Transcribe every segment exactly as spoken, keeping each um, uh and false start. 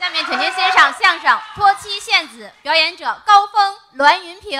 下面请您欣赏相声《脱妻献子》，表演者高峰、栾云平。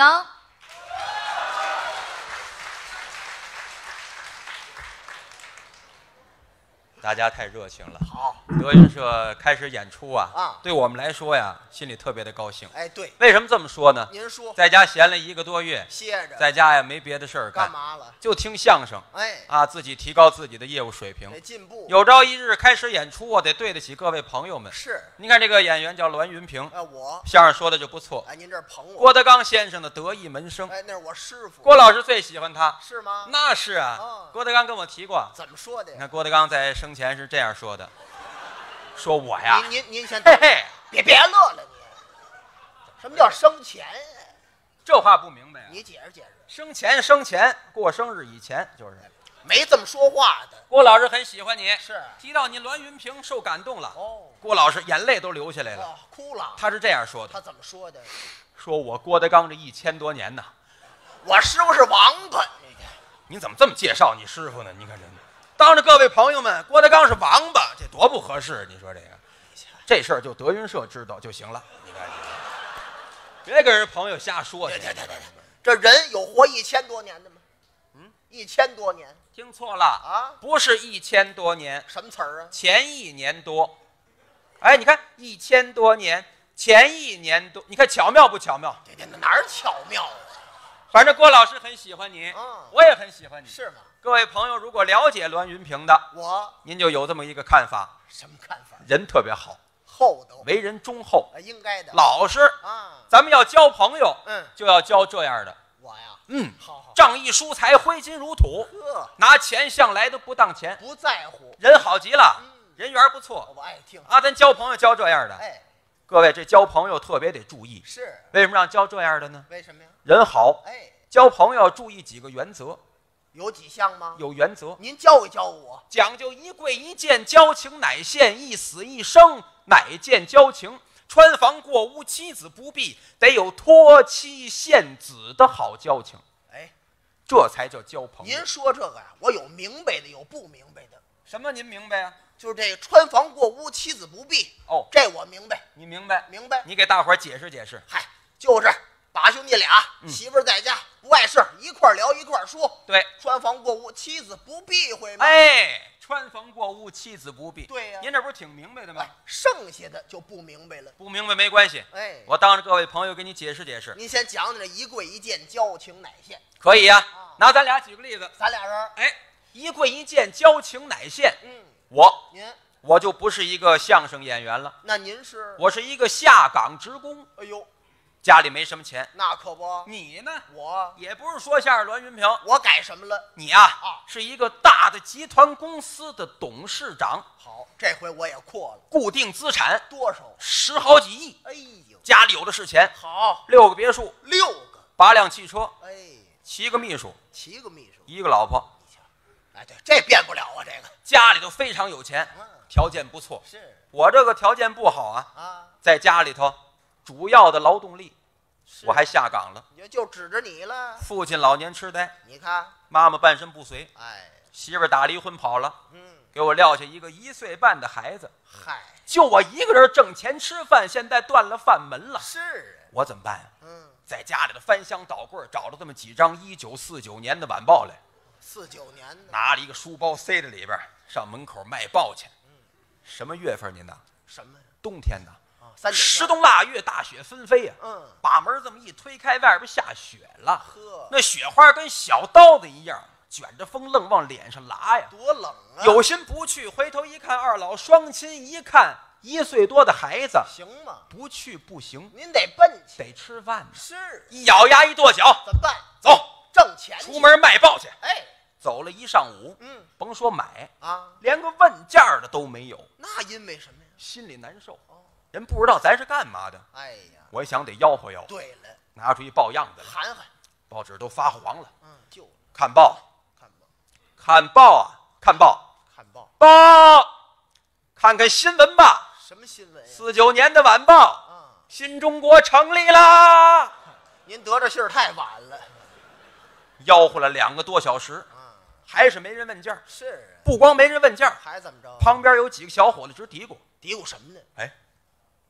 大家太热情了。 好， 德云社开始演出啊， 啊， 对我们来说呀，心里特别的高兴。 哎，对， 为什么这么说呢？ 您说， 在家闲了一个多月， 歇着， 在家呀没别的事儿干， 干嘛了？ 就听相声， 哎， 啊，自己提高自己的业务水平， 得进步。 有朝一日开始演出，我得对得起各位朋友们。 是， 您看这个演员叫栾云平， 哎，我相声说的就不错。 哎，您这捧我。 郭德纲先生的得意门生， 哎，那是我师傅。 郭老师最喜欢他。 是吗？ 那是啊， 哦郭德纲跟我提过。 怎么说的呀？ 你看郭德纲在生前是这样说的，说我呀， 您您您先嘿嘿， 别别乐了你。什么叫生前？ 这话不明白啊。 你解释解释。 生前生前过生日以前就是没这么说话的。 郭老师很喜欢你， 是提到你栾云平受感动了。 哦， 郭老师眼泪都流下来了， 哦，哭了。 他是这样说的， 他怎么说的？ 说我郭德纲这一千多年呐， 我师傅是王八。你看， 你怎么这么介绍你师傅呢？你看这，当着各位朋友们，郭德纲是王八，这多不合适！你说这个，这事儿就德云社知道就行了。你看，别跟人朋友瞎说去。 对对对对，这人有活一千多年的吗？ 嗯， 一千多年听错了啊？ 不是一千多年， 什么词儿啊？ 前一年多。哎，你看一千多年，前一年多，你看巧妙不巧妙？ 这这哪儿巧妙啊？ 反正郭老师很喜欢你， 嗯我也很喜欢你。 是吗？ 各位朋友，如果了解栾云平的， 我您就有这么一个看法： 什么看法？ 人特别好， 厚道， 为人忠厚， 啊，应该的。 老实。 啊， 咱们要交朋友， 嗯， 就要交这样的。 我呀， 嗯， 好好， 仗义疏财，挥金如土， 呵， 拿钱向来都不当钱， 不在乎， 人好极了， 嗯人缘不错我爱听。 啊。咱交朋友交这样的， 哎， 各位这交朋友特别得注意。 是为什么让交这样的呢？ 为什么呀？ 人好， 哎， 交朋友要注意几个原则， 有几项吗？ 有原则， 您教一教我。 讲究一跪一见，交情乃现；一死一生，乃见交情。穿房过屋，妻子不避，得有托妻献子的好交情， 哎， 这才叫交朋友。 您说这个呀，我有明白的，有不明白的。 什么？您明白呀、 就是这个穿房过屋，妻子不避。 哦， 这我明白， 你明白？ 明白。 你给大伙儿解释解释。 嗨，就是把兄弟俩， 嗯媳妇儿在家不碍事，一块儿聊一块儿说。 对， 穿房过屋，妻子不避讳吗？ 哎，穿房过屋，妻子不避。 对呀您这不是挺明白的吗哎？剩下的就不明白了。 不明白没关系， 哎， 我当着各位朋友给你解释解释。 您先讲讲这一跪一见，交情乃现。 可以呀、 啊拿咱俩举个例子。 咱俩人， 哎，一跪一见，交情乃现。 嗯， 我您我就不是一个相声演员了， 那您是？ 我是一个下岗职工， 哎呦， 家里没什么钱。 那可不， 你呢？ 我也不是说相声栾云平， 我改什么了？ 你呀、 啊是一个大的集团公司的董事长， 好，这回我也阔了， 固定资产多少？ 十好几亿， 哎呦， 家里有的是钱， 好， 六个别墅， 六个， 八辆汽车， 哎， 七个秘书， 七个秘书， 一个老婆， 哎，对，这变不了啊，这个， 家里头非常有钱， 嗯， 条件不错。 是我这个条件不好啊， 啊， 在家里头主要的劳动力， 是我还下岗了。 也就指着你了。 父亲老年痴呆， 你看， 妈妈半身不遂， 哎， 媳妇儿打离婚跑了， 嗯， 给我撂下一个一岁半的孩子， 嗨， 就我一个人挣钱吃饭，现在断了饭门了， 是啊， 我怎么办呀？ 嗯， 在家里头翻箱倒柜找了这么几张一九四九年的晚报来， 四九年的， 拿了一个书包塞在里边，上门口卖报去。什么月份您呢？ 什么呀？ 冬天呢， 啊，三九十冬腊月，大雪纷飞呀、 嗯， 把门这么一推开，外边下雪了， 呵， 那雪花跟小刀子一样，卷着风愣往脸上拉呀。 多冷啊！ 有心不去，回头一看，二老双亲一看，一岁多的孩子， 行吗？ 不去不行， 您得奔去， 得吃饭呢。 是一咬牙一跺脚， 怎么办？ 走， 挣钱去出，门卖报去。 哎， 走了一上午， 嗯甭说买， 啊， 连个问价的都没有， 那因为什么呀？ 心里难受。 哦， 人不知道咱是干嘛的， 哎呀， 我一想得吆喝吆喝， 对了， 拿出一报样子来， 含含， 报纸都发黄了。 嗯，就看报， 看吧， 看报啊，看报， 看报， 报，看看新闻吧。 什么新闻呀？ 四九年的晚报， 啊， 新中国成立啦！ 您得这信儿太晚了， 吆喝了两个多小时， 啊， 还是没人问价。 是啊， 不光没人问价， 还怎么着？ 旁边有几个小伙子直嘀咕嘀咕什么呢？：“ 哎，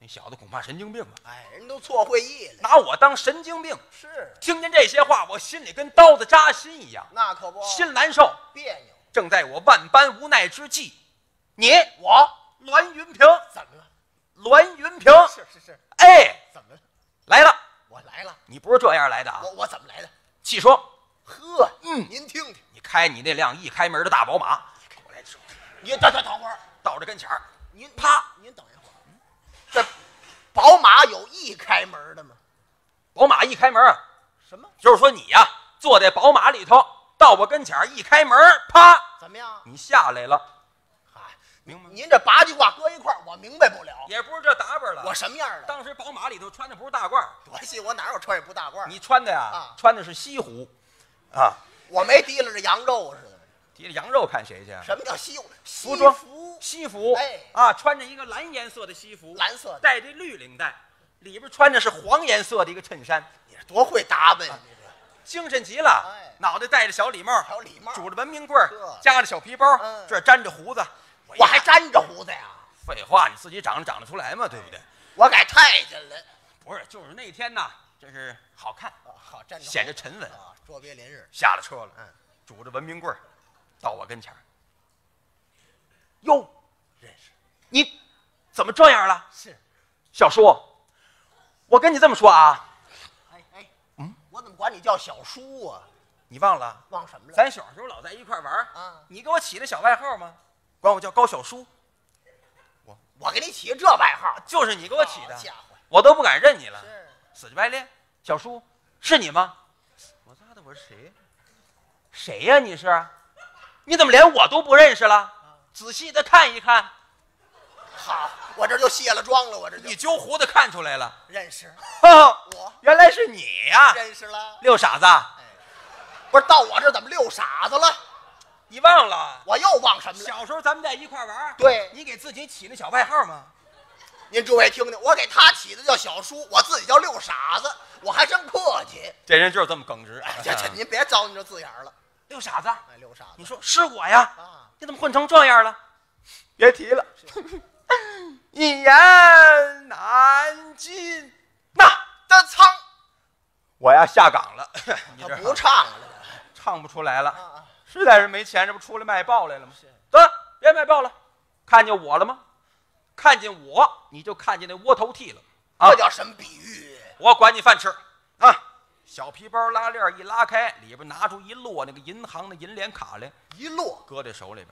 那小子恐怕神经病吧？ 哎，人都错会议了， 拿我当神经病。 是， 听见这些话，我心里跟刀子扎心一样， 那可不， 心难受， 别扭。 正在我万般无奈之际，你我栾云平怎么了？ 栾云平， 是是是， 哎， 怎么了？ 来了。 我来了。 你不是这样来的啊？ 我我怎么来的？ 细说。 呵， 嗯， 您听听， 你开你那辆一开门的大宝马，我来说， 您等等等会儿， 到这跟前儿， 您啪， 您等一会儿，这宝马有一开门的吗？ 宝马一开门， 什么？ 就是说你呀，坐在宝马里头，到我跟前儿一开门，啪， 怎么样？ 你下来了。 嗨， 明白？ 您这八句话搁一块儿，我明白不了。 也不是这打扮了。 我什么样的？ 当时宝马里头穿的不是大褂， 多细，我哪有穿也不大褂？ 你穿的呀， 啊穿的是西湖，啊， 我没提了这羊肉似的。 提着羊肉看谁去？ 什么叫西服？ 服装服西服， 哎啊，穿着一个蓝颜色的西服， 蓝色的， 带着绿领带，里边穿的是黄颜色的一个衬衫， 你这多会打扮呀！你这精神极了。 哎脑袋戴着小礼帽， 还有礼帽， 拄着文明棍儿呵， 夹着小皮包， 嗯这儿粘着胡子。 我还粘着胡子呀！ 废话，你自己长得长得出来吗？对不对？ 我改太监了。 不是，就是那天呐，真是好看， 啊，好粘着胡子， 显着沉稳。 啊，卓别林似的。 下了车了， 嗯， 拄着文明棍儿，到我跟前儿。哟， 认识你怎么这样了？ 是。 小叔，我跟你这么说啊， 哎哎， 嗯， 我怎么管你叫小叔啊？ 你忘了？ 忘什么了？ 咱小时候老在一块儿玩儿啊你给我起的小外号吗？管我叫高小叔， 我给你起这外号， 就是你给我起的， 好家伙， 我都不敢认你了。 是死乞白赖，小叔是你吗？我咋的？我是谁？谁呀、你是？你怎么连我都不认识了？仔细的看一看， 好，我这就卸了妆了，我这就你揪胡子看出来了。 认识， 呵我原来是你呀、 认识了。 六傻子， 哎，不是到我这怎么溜傻子了？ 你忘了？ 我又忘什么了？ 小时候咱们在一块儿玩儿对你给自己起那小外号吗？ 您诸位听听，我给他起的叫小叔，我自己叫六傻子，我还真客气。 这人就是这么耿直。 哎，这这您别糟践这字眼儿了。 六傻子， 哎，六傻子， 你说是我呀？ 啊， 你怎么混成这样了？别提了，一言难尽。那这苍， 我呀下岗了，你他这不唱了唱不出来了， 啊啊！ 实在是没钱，这不出来卖报来了吗？ 是得了，别卖报了，看见我了吗？看见我，你就看见那窝头屉了啊！ 这叫什么比喻？ 我管你饭吃啊！小皮包拉链一拉开，里边拿出一摞那个银行的银联卡来， 一摞搁在手里边，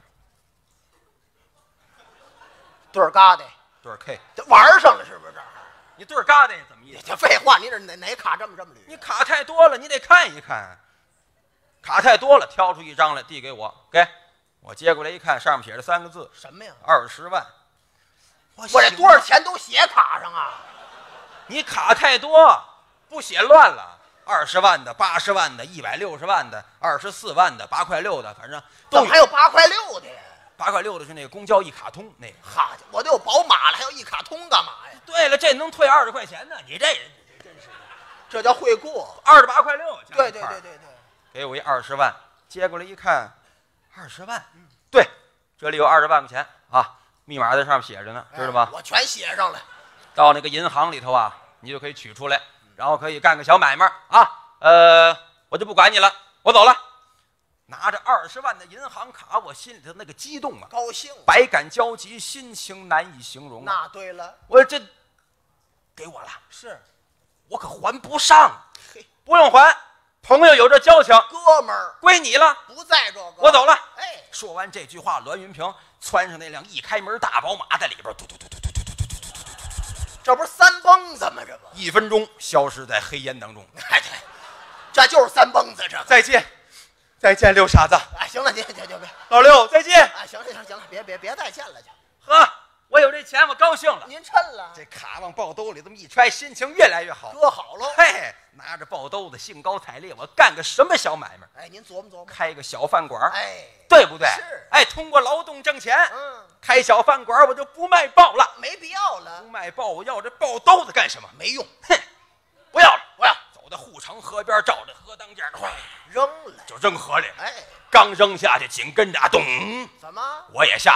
对儿疙瘩， 对儿 K， 这玩上了是不是？这儿你对儿疙瘩怎么意思？ 这废话，你这哪哪卡这么这么捋？ 你卡太多了，你得看一看。卡太多了，挑出一张来递给我，给我接过来一看，上面写着三个字： 什么呀？ 二十万。我我这多少钱都写卡上啊？ 你卡太多，不写乱了。二十万的、八十万的、一百六十万的、二十四万的、八块六的，反正怎么还有八块六的呀？ 八块六的是那个公交一卡通那个。 好家伙，我都有宝马了，还有一卡通干嘛呀？ 对了，这能退二十块钱呢？你这人你真是的， 这叫会过。 二十八块六。 对对对对对， 给我一二十万，接过来一看，二十万，对，这里有二十万块钱啊，密码在上面写着呢，知道吗？ 哎我全写上了。 到那个银行里头啊，你就可以取出来，然后可以干个小买卖啊。呃，我就不管你了，我走了。拿着二十万的银行卡，我心里头那个激动啊， 高兴。 百感交集，心情难以形容啊。 那对了， 我这给我了， 是我可还不上， 嘿， 不用还，朋友有这交情， 哥们儿归你了， 不在这个， 我走了。 哎， 说完这句话，栾云平窜上那辆一开门大宝马，在里边嘟嘟嘟嘟嘟嘟嘟嘟嘟嘟， 这不是三蹦子吗？这不， 一分钟消失在黑烟当中。 哎对，这就是三蹦子这个。 再见，再见，六傻子。 哎，行了，您就就别， 老六，再见。 哎，行了行了行了，别别别再见了，就呵，我有这钱，我高兴了。 您趁了， 这卡往抱兜里这么一揣，心情越来越好。 搁好喽。 嘿，拿着抱兜子，兴高采烈，我干个什么小买卖？ 哎，您琢磨琢磨。 开个小饭馆， 哎， 对不对？ 是。 哎，通过劳动挣钱。 嗯， 开小饭馆，我就不卖报了。 没必要了不，卖报，我要这抱兜子干什么？ 没用， 哼，不要了， 我要走到护城河边，照着河当间，哗， 扔了。 就扔河里了。 哎， 刚扔下去，紧跟着啊，咚， 怎么？ 我也下去了。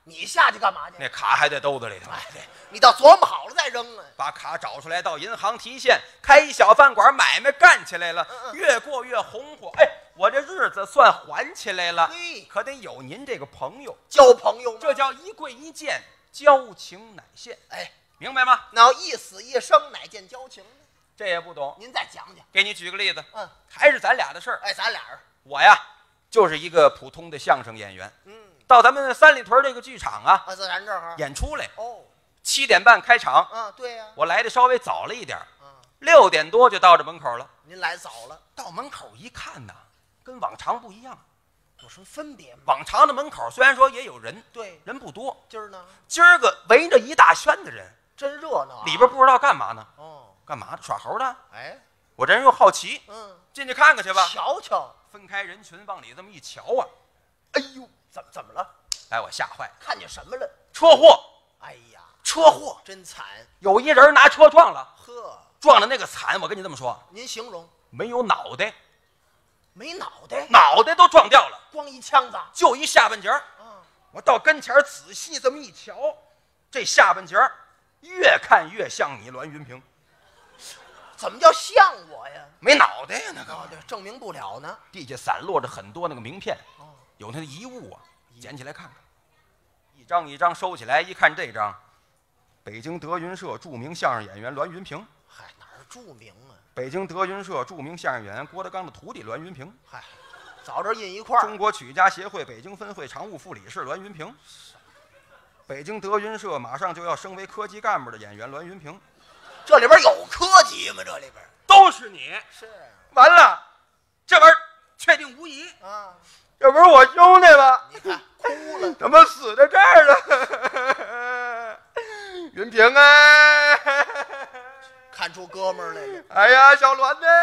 你下去干嘛去？ 那卡还在兜子里头。 哎，对，你倒琢磨好了再扔啊。 把卡找出来，到银行提现，开一小饭馆，买卖干起来了， 嗯嗯越过越红火。哎，我这日子算还起来了。 嘿， 可得有您这个朋友， 交朋友吗？ 这叫一跪一见，交情乃现。 哎， 明白吗？ 那要一死一生，哪见交情呢？ 这也不懂。 您再讲讲。 给你举个例子， 嗯， 还是咱俩的事儿。 哎，咱俩人， 我呀，就是一个普通的相声演员， 嗯， 到咱们三里屯这个剧场啊， 啊，在咱这儿演出来。 哦， 七点半开场， 啊，对呀， 我来的稍微早了一点， 啊， 六点多就到这门口了。 您来早了， 到门口一看呐，跟往常不一样。 有什么分别吗？ 往常的门口虽然说也有人， 对， 人不多， 今儿呢， 今儿个围着一大圈的人， 真热闹啊， 里边不知道干嘛呢？ 哦， 干嘛的？耍猴的？ 哎， 我这人又好奇， 嗯， 进去看看去吧。 瞧瞧， 分开人群往里这么一瞧啊， 哎呦，怎么怎么了？ 把我吓坏了。 看见什么了？ 车祸！ 哎呀， 车祸！ 真惨， 有一人拿车撞了， 呵， 撞的那个惨，我跟你这么说， 您形容没有脑袋， 没脑袋， 脑袋都撞掉了， 光一枪子， 就一下半截儿。 啊， 我到跟前儿仔细这么一瞧，这下半截儿越看越像你栾云平， 怎么叫像我呀？ 没脑袋呀那个。 哦，对，证明不了呢。 地下散落着很多那个名片， 哦， 有他的遗物啊，捡起来看看，一张一张收起来，一看这张，北京德云社著名相声演员栾云平， 嗨，哪儿著名啊？ 北京德云社著名相声演员郭德纲的徒弟栾云平， 嗨，早这印一块儿。 中国曲家协会北京分会常务副理事栾云平，北京德云社马上就要升为科级干部的演员栾云平， 这里边有科级吗？这里边都是你。 是完了，这玩意儿确定无疑， 啊， 这不是我兄弟吗？ 你看哭了， 怎么死在这儿了？云平啊！ 看出哥们儿来了。 哎呀，小栾呢？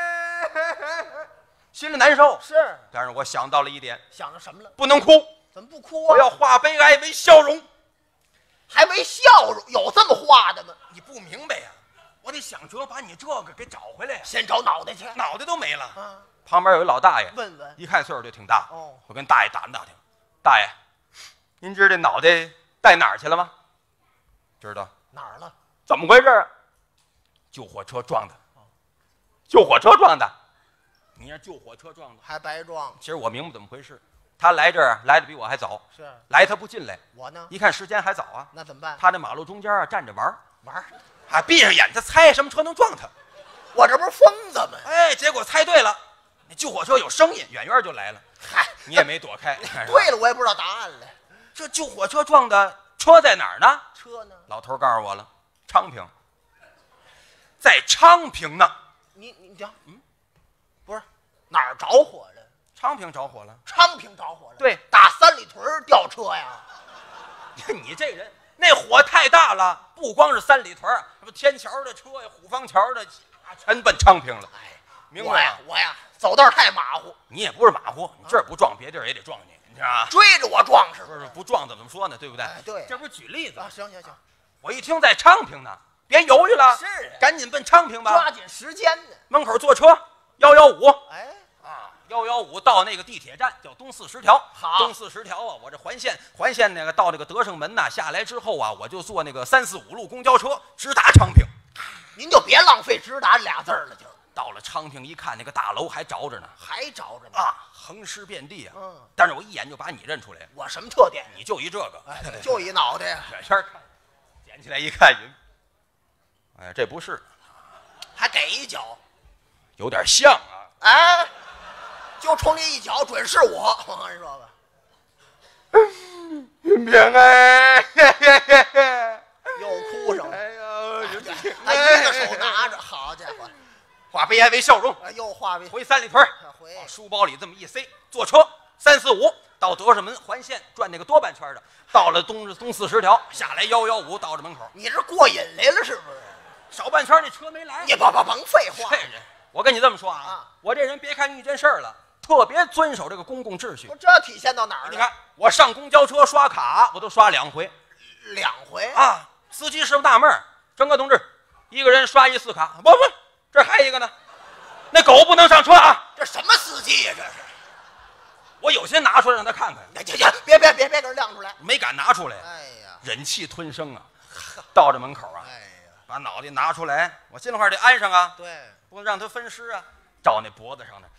心里难受。 是， 但是我想到了一点， 想着什么了？ 不能哭， 怎么不哭啊？ 我要化悲哀为笑容。 还没笑容，有这么画的吗？ 你不明白呀、我得想辙把你这个给找回来呀。 先找脑袋去。 脑袋都没了。 啊， 旁边有一老大爷， 问问。 一看岁数就挺大。 哦， 我跟大爷打听打听，大爷，您知道这脑袋带哪儿去了吗？知道。 哪儿了？ 怎么回事啊？救火车撞的。救火车撞的。你让救火车撞的， 还白撞。 其实我明白怎么回事。他来这儿来的比我还早， 是来他不进来， 我呢？ 一看时间还早啊， 那怎么办？ 他在马路中间啊站着玩儿， 玩儿， 还闭上眼，他猜什么车能撞他。 我这不是疯子吗？ 哎，结果猜对了，那救火车有声音，远远就来了， 嗨， 你也没躲开。 对了，我也不知道答案了。 这救火车撞的车在哪儿呢？ 车呢？ 老头告诉我了，昌平，在昌平呢。 你你讲，嗯，不是哪儿着火了？ 昌平着火了。 昌平着火了。 对， 打三里屯掉车呀。 你这人那火太大了，不光是三里屯，什么天桥的车呀、虎坊桥的，全奔昌平了。 哎， 明白我呀，我呀，走道太马虎， 你也不是马虎，你这儿不撞，别地儿也得撞你，你知道吗？ 追着我撞是不是？ 不是不撞怎么说呢？对不对？ 哎对这不是举例子啊，行行行， 我一听在昌平呢，别犹豫了， 是啊赶紧奔昌平吧。 抓紧时间呢。 门口坐车，幺幺五哎， 啊，幺幺五到那个地铁站叫东四十条。 好东四十条啊，我这环线环线那个到那个德胜门呐，下来之后啊，我就坐那个三四五路公交车直达昌平。 您就别浪费直达俩字儿了，就到了昌平一看，那个大楼还着着呢还着着呢。 啊，横尸遍地啊。 嗯， 但是我一眼就把你认出来了， 我什么特点？ 你就一这个， 哎，就一脑袋呀， 远远看，捡起来一看，云，哎，这不是， 还给一脚。 有点像啊。 哎，就冲这一脚，准是我。我跟你说吧， 云平哎， 又哭上了。 哎呦，云平， 他一个手拿着，好家伙， 化悲哀为笑容。 啊又化为回三里屯儿， 回往书包里这么一塞，坐车三四五到德胜门环线转那个多半圈的，到了东东四十条下来幺幺五到这门口， 你这过瘾来了是不是？ 少半圈那车没来。 你甭甭甭废话这，人，我跟你这么说啊， 啊我这人别看遇见事儿了，特别遵守这个公共秩序不。这体现到哪儿了？ 你看我上公交车刷卡，我都刷两回两回， 啊。司机师傅纳闷儿，郑哥同志，一个人刷一次卡，不不，这还一个呢，那狗不能上车啊。 这什么司机呀？这是我有心拿出来让他看看。 哎行行，别别别别给人亮出来。 没敢拿出来。 哎呀， 忍气吞声啊，到这门口啊， 哎呀， 把脑袋拿出来，我心里话得安上啊， 对， 不能让他分尸啊。照那脖子上呢，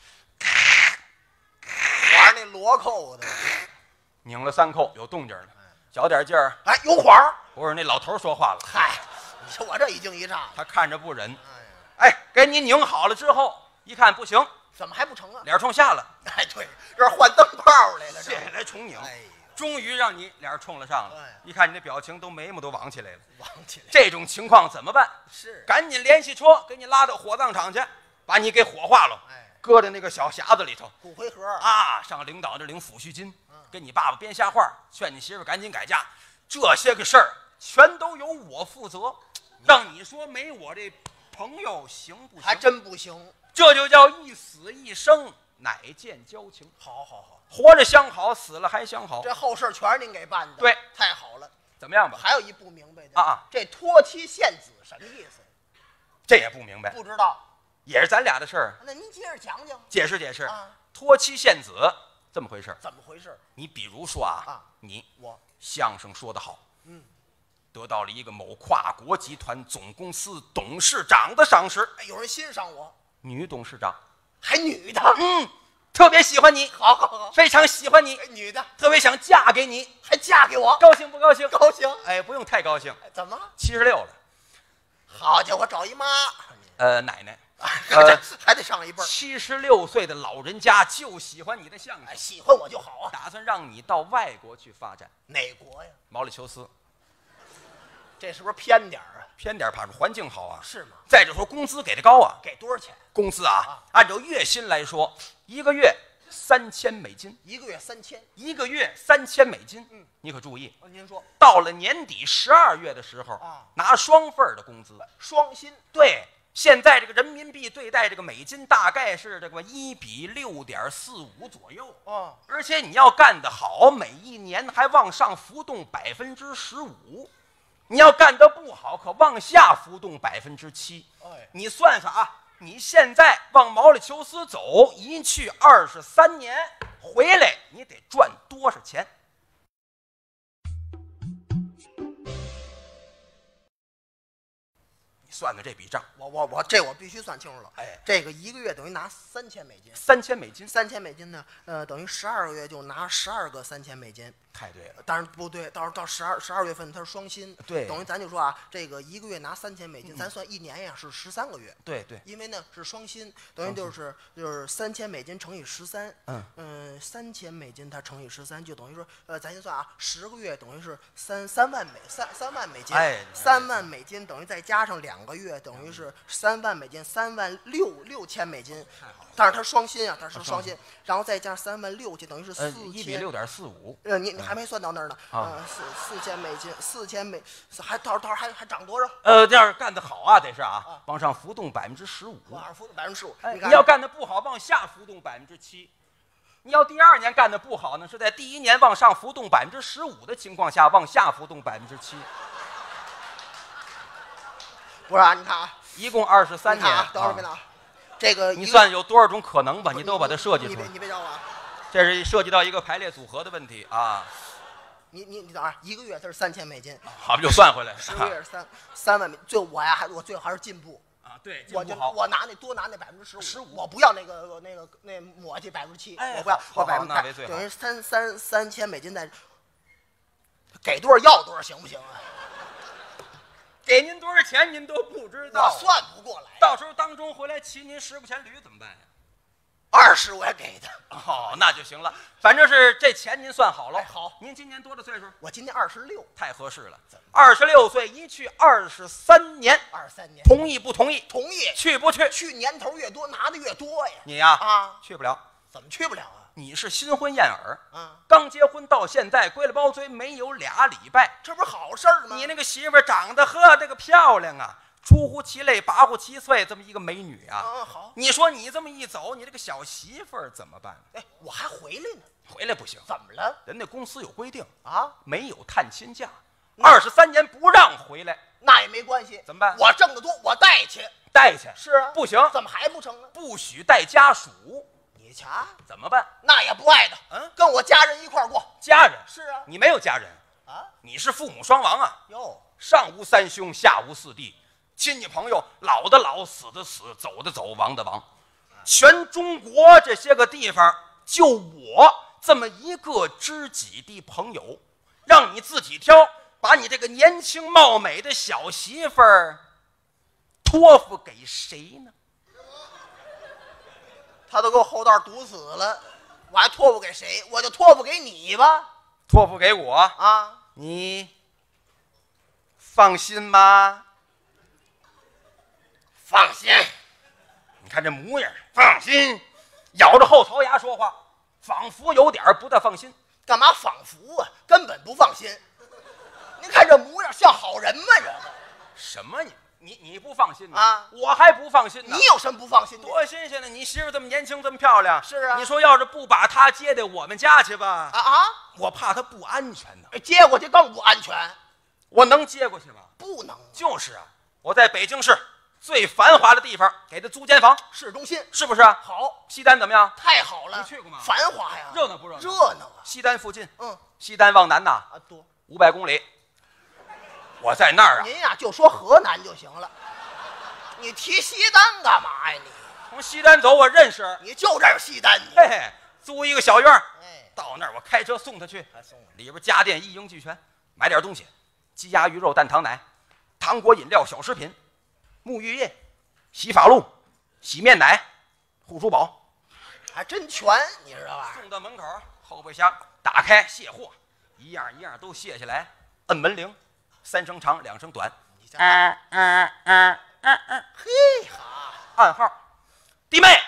玩那螺扣的， 拧了三扣，有动静了，小点劲儿。 哎，有晃儿。 不是那老头说话了， 嗨，你说我这一惊一乍的。 他看着不忍。 哎呀， 哎，给你拧好了之后，一看不行， 怎么还不成啊？ 脸冲下了， 哎，对，这是换灯泡来了，这卸下来重拧。 哎呀， 终于让你脸冲了上了， 哎一看你这表情都眉毛都往起来了。 忘起来这种情况怎么办？ 是， 赶紧联系车，给你拉到火葬场去，把你给火化了， 哎， 搁在那个小匣子里头骨灰盒啊。上领导这领抚恤金，跟你爸爸编瞎话，劝你媳妇赶紧改嫁，这些个事儿全都由我负责。让你说没我这朋友行不行？ 还真不行。 这就叫一死一生，乃见交情。 好好好， 活着相好，死了还相好。 这后事全是您给办的， 对， 太好了。 怎么样吧？ 还有一不明白的啊啊， 这托妻献子什么意思？ 这也不明白， 不知道。 也是咱俩的事儿。 那您接着讲讲。 解释解释， 啊， 托妻献子这么回事儿。 怎么回事？ 你比如说啊， 啊你我相声说得好， 嗯， 得到了一个某跨国集团总公司董事长的赏识， 哎，有人欣赏我， 女董事长， 还女的， 嗯，特别喜欢你， 好好好， 非常喜欢你， 哎，女的特别想嫁给你， 还嫁给我， 高兴不高兴？ 高兴。 哎，不用太高兴， 哎怎么？ 七十六了， 好家伙，找一妈， 呃，奶奶， 还得还得上一辈儿。 七十六岁的老人家就喜欢你的相哎， 声， 喜欢我就好啊。 打算让你到外国去发展， 哪国呀？ 毛里求斯， 这是不是偏点儿啊？ 偏点怕是环境好啊， 是吗？ 再者说工资给的高啊， 给多少钱？ 工资啊，按照月薪来说，一个月三千美金， 一个月三千。 一个月三千美金。 嗯， 你可注意， 哦，您说到了年底十二月的时候啊， 拿双份儿的工资。 双薪对，现在这个人民币对待这个美金大概是这个一比六点四五左右。 哦， 而且你要干得好，每一年还往上浮动百分之十五。你要干得不好，可往下浮动百分之七。 哎， 你算算啊，你现在往毛里求斯走，一去二十三年，回来你得赚多少钱？你算算这笔账， 我我我这我必须算清楚了。 哎， 这个一个月等于拿三千美金， 三千美金， 三千美金呢，呃，等于十二个月就拿十二个三千美金。 太对了。 当然不对，到时候到十二十二月份它是双薪， 对等于咱就说啊，这个一个月拿三千美金，咱算一年呀是十三个月。 对对， 因为呢是双薪，等于就是就是三千美金乘以十三， 嗯嗯，三千美金它乘以十三，就等于说，呃，咱先算啊，十个月等于是三三万美三三万美金， 哎三万美金等于再加上两个月，等于是三万美金，三万六六千美金。 太好了。 但是它双薪啊，它是啊双薪，然后再加上三万六千，等于是呃， 四千。 一比六点四五。 呃，你你还没算到那儿呢， 啊呃，四四千美金，四千美，还到时候到时候还还涨多少？ 呃，这样干得好啊，得是啊， 啊往上浮动百分之十五。 往上浮百分之十五。 哎， 你看你要干得不好，往下浮动百分之七。你要第二年干得不好呢，是在第一年往上浮动百分之十五的情况下，往下浮动百分之七。 不是啊，你看啊， 一共二十三年。 你看啊，等会儿别啊闹，这个你一个算有多少种可能吧？你都把它设计你别出来。 你别叫我啊， 这是涉及到一个排列组合的问题啊。 你你你等会儿，一个月它是三千美金， 好，就算回来。 十个月是三三万美，最后我呀还我最后还是进步， 啊，对， 我就进步好。 我拿那多拿那百分之十五， 十五我不要那个那个那抹去百分之七， 哎我不要， 好我百分之好那为最好等于三三三千美金在，给多少要多少行不行啊？ 给您多少钱您都不知道， 我算不过来， 到时候当中回来骑您十块钱驴怎么办呀？ 二十我也给他， 哦，那就行了，反正是这钱您算好了。 哎好， 您今年多大岁数？ 我今年二十六， 太合适了，二十六岁一去二十三年， 二三年， 同意不同意？ 同意， 去不去？ 去年头越多拿的越多呀， 你呀啊， 去不了， 怎么去不了啊？ 你是新婚燕尔， 啊， 刚结婚到现在归了包堆没有俩礼拜， 这不是好事儿吗？ 你那个媳妇儿长得呵这个漂亮啊，出乎其类拔乎其萃，这么一个美女啊， 啊好， 你说你这么一走，你这个小媳妇儿怎么办？ 哎，我还回来呢， 回来不行， 怎么了？ 人家公司有规定， 啊， 没有探亲假， 那二十三年不让回来， 那也没关系， 怎么办？ 我挣得多，我带去。 带去是啊， 不行， 怎么还不成啊？ 不许带家属。 你瞧， 怎么办？ 那也不爱的。 嗯， 跟我家人一块儿过。 家人是啊， 你没有家人啊？ 你是父母双亡啊？ 哟， 上无三兄，下无四弟，亲戚朋友老的老，死的死，走的走，亡的亡。全中国这些个地方，就我这么一个知己的朋友，让你自己挑，把你这个年轻貌美的小媳妇儿托付给谁呢？ 他都给我后道堵死了，我还托付给谁？我就托付给你吧。 托付给我啊， 你放心吗？ 放心。 你看这模样，放心，咬着后槽牙说话，仿佛有点不大放心。 干嘛仿佛啊？根本不放心。您看这模样像好人吗？这个什么你？你你不放心呢？ 啊， 我还不放心呢。 你有什么不放心的？ 多新鲜呢！你媳妇这么年轻，这么漂亮。 是啊。 你说要是不把她接到我们家去吧？ 啊啊！ 我怕她不安全呢。 接过去更不安全。 我能接过去吗？ 不能。 就是啊，我在北京市最繁华的地方给她租间房， 市中心， 是不是？ 好。 西单怎么样？ 太好了。 你去过吗？ 繁华呀。 热闹不热闹？ 热闹啊。 西单附近， 嗯， 西单往南呐， 啊多五百公里。我在那儿啊。 您呀就说河南就行了。你提西单干嘛呀？你从西单走，我认识。 你就这儿西单，你嘿嘿，租一个小院儿， 哎， 到那儿我开车送他去， 还送我里边家电一应俱全，买点东西，鸡鸭鱼肉蛋糖奶，糖果饮料小食品，沐浴液，洗发露，洗面奶，护舒宝， 还真全，你知道吧？ 送到门口，后备箱打开卸货，一样一样都卸下来，摁门铃，三声长，两声短， 嗯嗯嗯嗯嗯，嘿哈， 暗号，弟妹，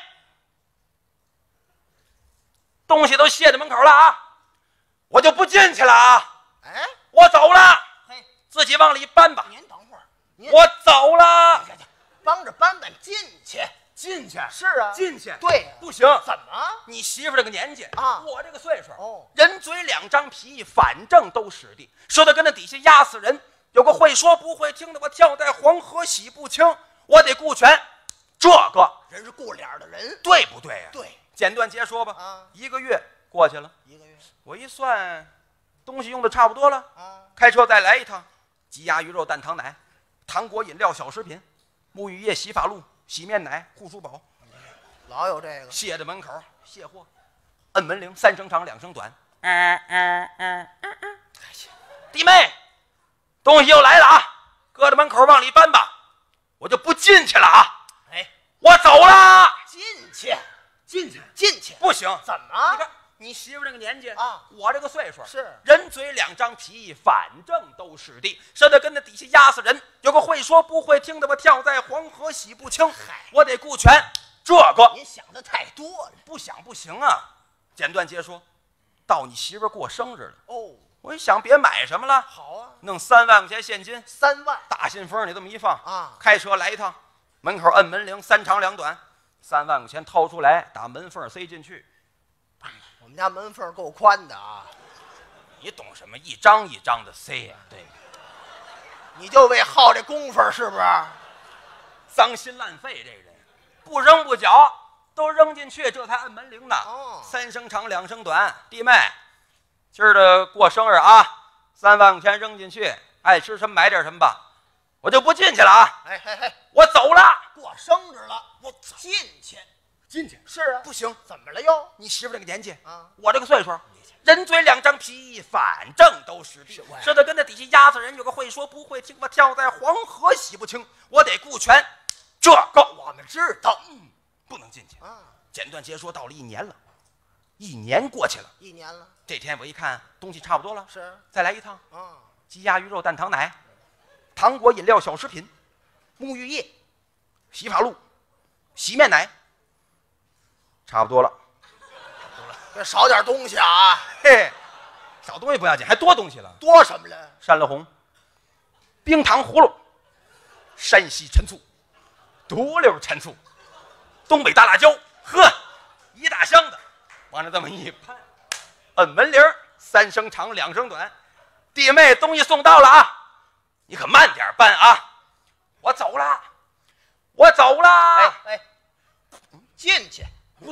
东西都卸在门口了啊，我就不进去了啊， 哎， 我走了， 嘿， 自己往里搬吧。 您等会儿，您我走了， 帮着搬搬进去。 进去是啊， 进去， 对呀， 不行， 怎么？ 你媳妇这个年纪啊我这个岁数， 哦， 人嘴两张皮，反正都使的，说的跟那底下压死人。有个会说不会听的，我跳在黄河洗不清，我得顾全这个， 人是顾脸的人， 对不对呀？ 对， 简短截说吧， 啊， 一个月过去了， 一个月我一算，东西用的差不多了， 啊， 开车再来一趟，鸡鸭鱼肉蛋糖奶，糖果饮料小食品，沐浴液洗发露洗面奶护舒宝， 老有这个。 卸在门口卸货，摁门铃，三声长两声短，嗯嗯嗯嗯嗯，弟妹，东西又来了啊，搁在门口往里搬吧，我就不进去了啊， 哎， 我走了， 进去， 进去进去， 不行， 怎么？ 你看你媳妇这个年纪啊， 我这个岁数是人嘴两张皮，反正都是的，说的跟那底下压死人。有个会说不会听的，我跳在黄河洗不清，我得顾全这个。 您想的太多了， 不想不行啊。简短截说，到你媳妇过生日了， 哦， 我一想别买什么了， 好啊， 弄三万块钱现金， 三万大信封里这么一放啊， 开车来一趟，门口摁门铃，三长两短，三万块钱掏出来，打门缝塞进去。 我们家门缝够宽的啊， 你懂什么？一张一张的塞呀、啊，对， 你就为好这功夫是不是？ 脏心烂肺这个人，不扔不搅，都扔进去，这才摁门铃呢。 哦， 三声长，两声短，弟妹，今儿的过生日啊，三万块钱扔进去，爱吃什么买点什么吧，我就不进去了啊。 哎嘿嘿， 我走了， 过生日了，我进去， 进去是啊， 不行， 怎么了又？ 你媳妇这个年纪啊， 我这个岁数，人嘴两张皮，反正都是的，说的跟那底下压死人。有个会说不会听，我跳在黄河洗不清，我得顾全这个。 我们知道， 嗯，不能进去啊。 简短截说，到了一年了，一年过去了， 一年了， 这天我一看东西差不多了， 是再来一趟， 啊， 鸡鸭鱼肉蛋糖奶，糖果饮料小食品，沐浴液，洗发露，洗面奶，差不多了。 别少点东西啊！ 嘿嘿，少东西不要紧，还多东西了。 多什么了？ 山乐红，冰糖葫芦，山西陈醋，独溜陈醋，东北大辣椒，呵，一大箱子，往那这么一拍，摁门铃，三声长，两声短。弟妹，东西送到了啊，你可慢点搬啊！我走了，我走了。 哎哎，进去不行，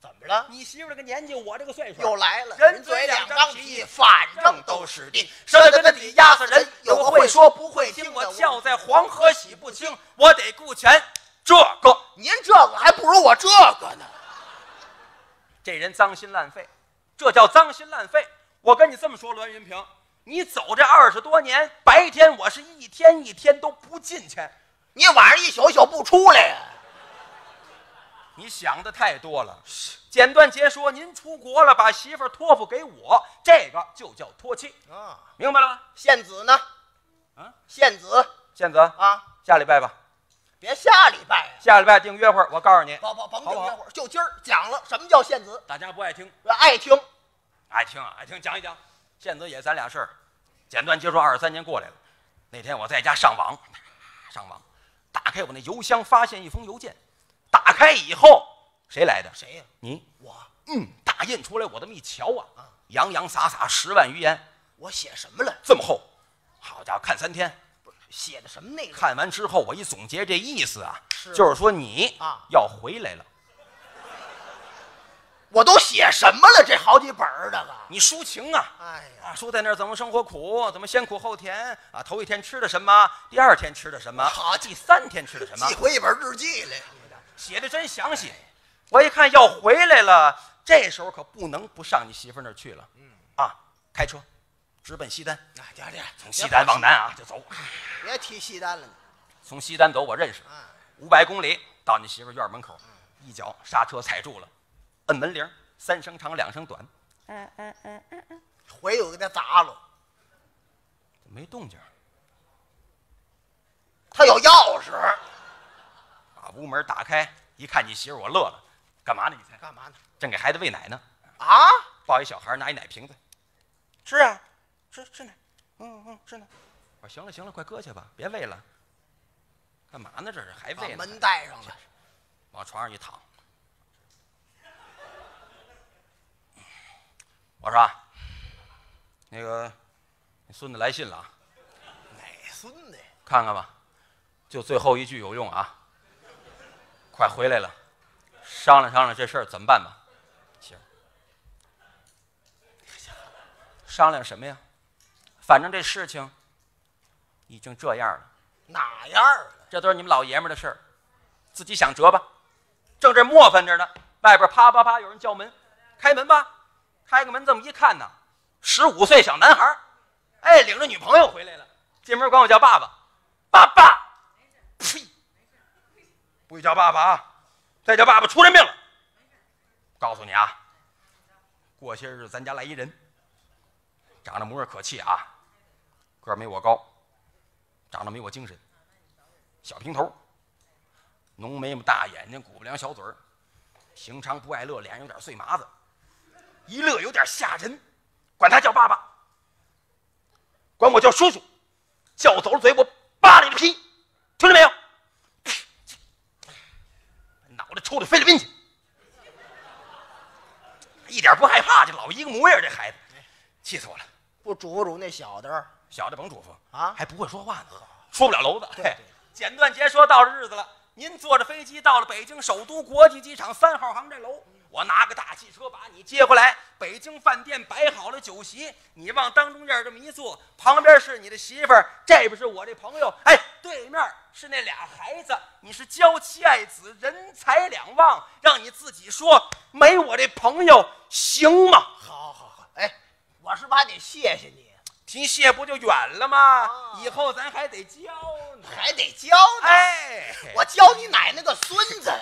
怎么了？ 你媳妇这个年纪，我这个岁数， 又来了。 人嘴两张皮， 反正都是地，舌头跟底压死人。有个会说不会听，我叫在黄河洗不清，我得顾全这个。 您这个还不如我这个呢。 这人脏心烂肺，这叫脏心烂肺。我跟你这么说，栾云平，你走这二十多年，白天我是一天一天都不进去， 你晚上一宿一宿不出来呀？ 你想的太多了。简短截说，您出国了，把媳妇儿托付给我，这个就叫托妻啊， 明白了吗？ 献子呢？ 啊， 献子， 献子啊， 下礼拜吧。 别下礼拜呀、啊， 下礼拜定约会，我告诉你， 甭甭甭定约会，就今儿讲了什么叫献子。 大家不爱听， 爱听， 爱听啊，爱听，讲一讲。献子也咱俩事儿，简短截说，二十三年过来了。那天我在家上网，上网，打开我那邮箱，发现一封邮件。打开以后，谁来的？ 谁呀、啊？ 你。 我。 嗯，打印出来，我这么一瞧啊，啊洋洋洒洒十万余言。 我写什么了？ 这么厚，好家伙，看三天。 写的什么内容？ 看完之后，我一总结，这意思啊，是就是说你啊要回来了。 我都写什么了？这好几本儿这个， 你抒情啊！ 哎呀，说在那儿怎么生活苦，怎么先苦后甜啊？头一天吃的什么，第二天吃的什么， 好， 第三天吃的什么， 寄回一本日记来， 写的真详细。我一看要回来了，这时候可不能不上你媳妇那儿去了。嗯啊，开车直奔西单。 啊，对对， 从西单往南啊就走。 别提西单了， 从西单走，我认识，五百公里到你媳妇院门口，一脚刹车踩住了，摁门铃，三声长，两声短，嗯嗯嗯嗯嗯， 回我给他砸了， 没动静。 他有钥匙， 把屋门打开，一看你媳妇，我乐了，干嘛呢？你猜？ 干嘛呢？ 正给孩子喂奶呢。 啊？ 抱一小孩，拿一奶瓶子，吃啊，吃吃奶，嗯嗯，吃奶。我说行了行了，快搁下吧，别喂了。干嘛呢？这是还喂呢？ 门带上了， 往床上一躺。我说，那个，你孙子来信了啊？ 哪孙子？ 看看吧，就最后一句有用啊！快回来了，商量商量这事儿怎么办吧。行。商量什么呀？反正这事情已经这样了。 哪样了？ 这都是你们老爷们的事儿，自己想辙吧。正这磨翻着呢，外边啪啪啪有人叫门，开门吧。开个门，这么一看呢，十五岁小男孩，哎，领着女朋友回来了。进门管我叫爸爸，爸爸，呸，不许叫爸爸啊！再叫爸爸出人命了。告诉你啊，过些日子咱家来一人，长得模样可气啊，个儿没我高，长得没我精神，小平头，浓眉毛大眼睛，鼓不良小嘴儿，平常不爱乐，脸上有点碎麻子，一乐有点吓人。管他叫爸爸，管我叫叔叔，叫走了嘴我扒你的皮，听着没有？脑袋抽的菲律宾去，一点不害怕，这老一个模样，这孩子气死我了。 不嘱咐嘱那小的， 小的甭嘱咐啊， 还不会说话呢，说不了娄子。 对对， 简短截说，到了日子了，您坐着飞机到了北京首都国际机场三号航站楼，我拿个大汽车把你接回来。北京饭店摆好了酒席，你往当中间这么一坐，旁边是你的媳妇儿，这边是我这朋友，哎，对面是那俩孩子。你是娇妻爱子，人财两忘，让你自己说，没我这朋友行吗？ 好好好，哎，我是不是还得谢谢你？ 提谢不就远了吗？啊、以后咱还得教呢， 还得教呢。 哎， 我教你奶奶个孙子。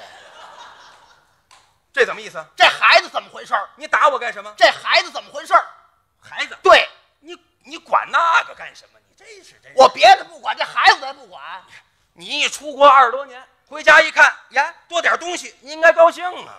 这怎么意思？ 这孩子怎么回事？ 你打我干什么？ 这孩子怎么回事？ 孩子， 对你，你管那个干什么？你真是真是。 我别的不管，这孩子咱不管。 你一出国二十多年，回家一看，呀，多点东西，你应该高兴啊，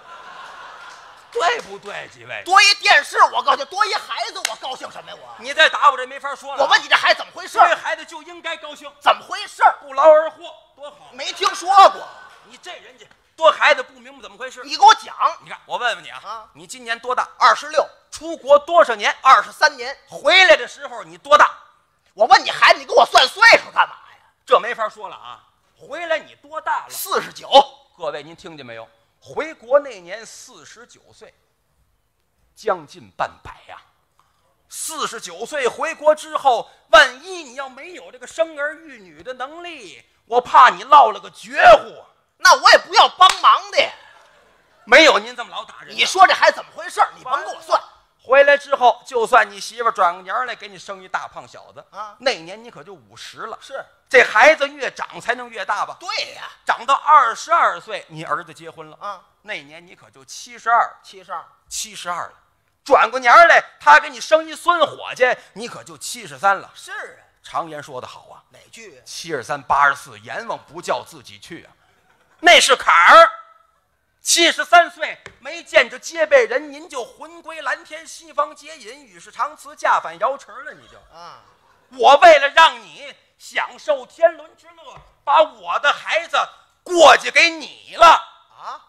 对不对？几位， 多一电视我高兴，多一孩子我高兴什么呀？我你再打我这没法说了。 我问你，这孩子怎么回事？ 这孩子就应该高兴， 怎么回事？ 不劳而获，多好。 没听说过。 你这人家多孩子不明白怎么回事， 你给我讲。 你看，我问问你啊， 啊你今年多大？ 二十六。 出国多少年？ 二十三年。 回来的时候你多大？ 我问你孩子，你给我算岁数干嘛呀？ 这没法说了啊！回来你多大了？ 四十九。 各位您听见没有？ 回国那年四十九岁，将近半百呀、啊。四十九岁回国之后，万一你要没有这个生儿育女的能力，我怕你落了个绝户。 那我也不要帮忙的。 没有您这么老打人。 你说这还怎么回事？你甭给我算。 回来之后，就算你媳妇转过年来给你生一大胖小子啊， 那年你可就五十了。 是， 这孩子越长才能越大吧？ 对呀、啊， 长到二十二岁，你儿子结婚了啊， 那年你可就七十二， 七十二， 七十二了。转过年来，他给你生一孙伙计，你可就七十三了。 是啊， 常言说得好啊， 哪句？ 七十三八十四，阎王不叫自己去啊，那是坎儿。七十三岁没见着接辈人，您就魂归蓝天，西方结引，与世长辞，驾返瑶池了。你就啊， 我为了让你享受天伦之乐，把我的孩子过继给你了啊！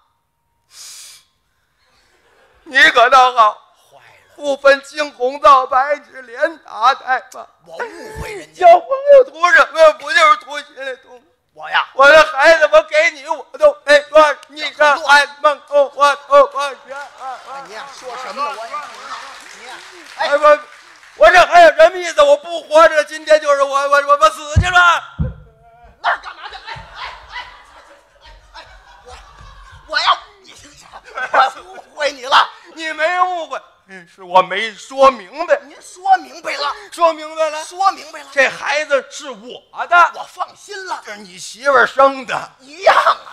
你可倒好， 坏了， 不分青红皂白，只连打带骂。 我误会人家。 交朋友图什么？不就是图心里痛？ 我呀， 我的孩子，我给你，我都没说。你看，还梦哦，我哦，我学啊！ 你呀，说什么呢？我呀，你呀， 哎，我我这还有什么意思？我不活着，今天就是我我我我死去了。 那干嘛去？哎哎哎哎！我我要你，我误会你了。 你没误会，嗯，是我没说明白。 您说明白了， 说明白了， 说明白了。 这孩子是我的， 我放心了。 这是你媳妇儿生的， 一样啊。